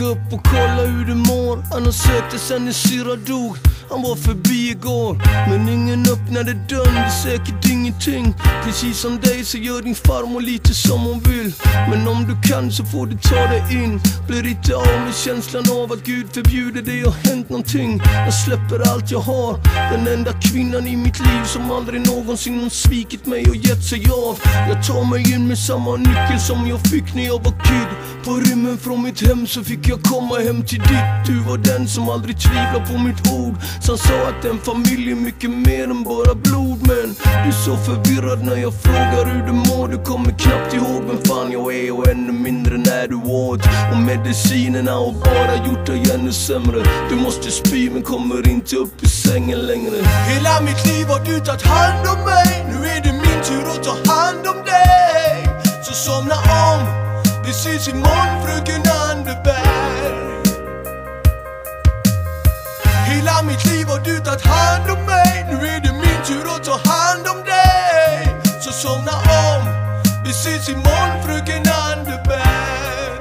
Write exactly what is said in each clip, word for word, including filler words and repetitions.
upp och kolla hur du mår. Han har sökt dig sen din syrra dog. Han var förbi igår, men ingen öppnade dörren. Det är säkert ingenting. Precis som dig så gör din farmor lite som hon vill. Men om du kan så får du ta dig in. Blir inte av med känslan av att Gud förbjuder det har hänt någonting. Jag släpper allt jag har. Den enda kvinnan i mitt liv som aldrig någonsin har svikit mig och gett sig av. Jag tar mig in med samma nyckel som jag fick när jag var kid. På rymmen från mitt hem så fick jag komma hem till ditt. Du var den som aldrig tvivlade på mitt ord, som sa att en familj är mycket mer än bara blod. Men du är så förvirrad när jag frågar hur du mår. Du kommer knappt ihåg vem fan jag är och ännu mindre när du åt. Och medicinerna har bara gjort dig ännu sämre. Du måste spy men kommer inte upp i sängen längre. Hela mitt liv har du tagit hand om mig. Nu är det min tur att ta hand om dig. Så somna om, vi ses imorgon fröken Anderberg. Hela mitt liv har du tagit hand om mig. Nu är det min tur att ta hand om dig. Så somna om, vi ses imorgon fröken Anderberg.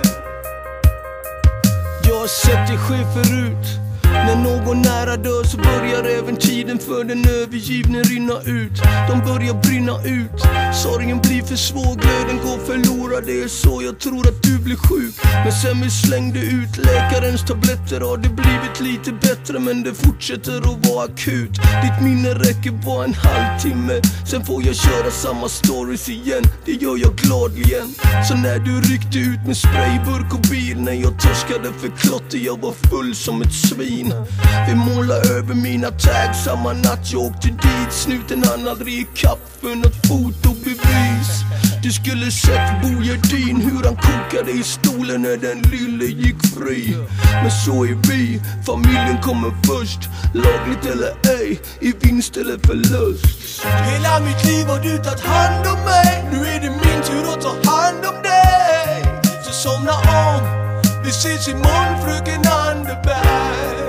Jag har sett dig ske förut. När någon nära dör så börjar även tiden för den övergivne rinna ut. De börjar brinna ut. Sorgen blir för svår, glöden går förlorad. Det är så jag tror att du blir sjuk. Men sen vi slängde ut läkarens tabletter har det blivit lite bättre. Men det fortsätter att vara akut. Ditt minne räcker bara en halvtimme. Sen får jag köra samma stories igen. Det gör jag gladligen. Så när du ryckte ut med sprayburk och bil, när jag torskade för klotter, jag var full som ett svin. Vi målar över mina tags samma natt jag åkte dit. Snuten han aldrig ikapp för något fotobevis. Du skulle sett Bo Gerdin hur han kokade i stolen när den lille gick fri. Men så är vi, familjen kommer först. Lagligt eller ej, i vinst eller förlust. Hela mitt liv har du tagit hand om mig. Nu är det min tur att ta hand om dig. Så somna om, vi ses imorgon fröken Anderberg.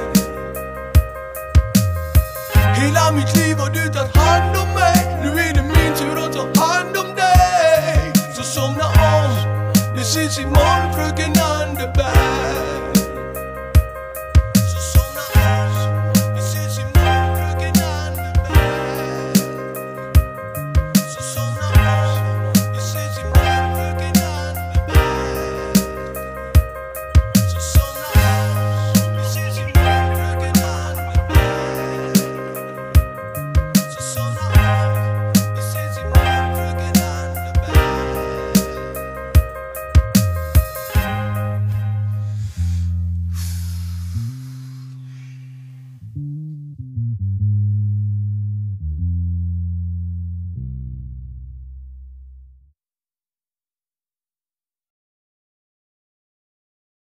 Hela mitt liv har du tagit hand om mig. Nu är det min tur att ta hand om dig. Så somna om, vi ses imorgon fröken